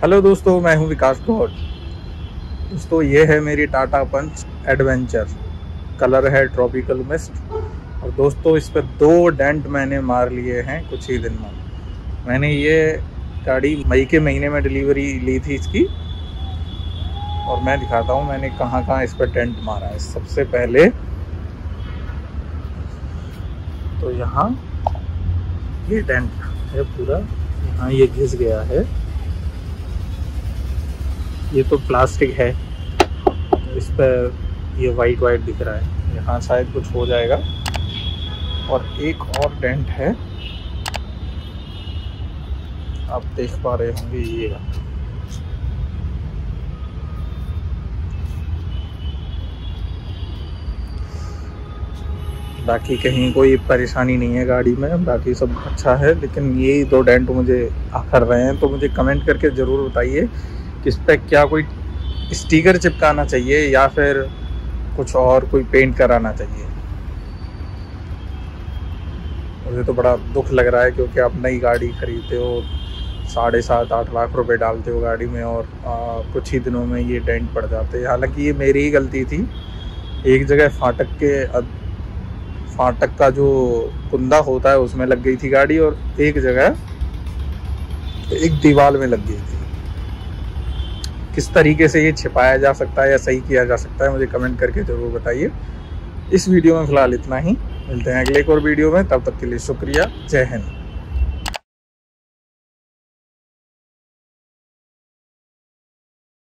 Hello दोस्तों, मैं हूं विकास गौड़। दोस्तों, ये है मेरी टाटा पंच एडवेंचर। कलर है ट्रॉपिकल मिस्ट। और दोस्तों, इस पर 2 डेंट मैंने मार लिए हैं कुछ ही दिन में। मैंने ये गाड़ी मई के महीने में डिलीवरी ली थी इसकी, और मैं दिखाता हूँ मैंने कहाँ कहाँ इस पर डेंट मारा है। सबसे पहले तो यहाँ ये डेंट है पूरा, यहाँ ये घिस गया है। ये तो प्लास्टिक है, इस पर ये वाइट दिख रहा है, यहाँ शायद कुछ हो जाएगा। और एक और डेंट है, आप देख पा रहे होंगे, ये बाकी कहीं कोई परेशानी नहीं है गाड़ी में, बाकी सब अच्छा है। लेकिन ये 2 डेंट मुझे आकर रहे हैं, तो मुझे कमेंट करके ज़रूर बताइए कि इस पर क्या कोई स्टिकर चिपकाना चाहिए या फिर कुछ और कोई पेंट कराना चाहिए। मुझे तो बड़ा दुख लग रहा है, क्योंकि आप नई गाड़ी खरीदते हो, 7.5-8 लाख रुपए डालते हो गाड़ी में, और कुछ ही दिनों में ये डेंट पड़ जाते हैं। हालांकि ये मेरी ही गलती थी। एक जगह फाटक का जो कुंदा होता है उसमें लग गई थी गाड़ी, और एक जगह एक दीवार में लग गई थी। किस तरीके से ये छिपाया जा सकता है या सही किया जा सकता है, मुझे कमेंट करके ज़रूर बताइए। इस वीडियो में फ़िलहाल इतना ही। मिलते हैं अगले एक और वीडियो में, तब तक के लिए शुक्रिया। जय हिंद।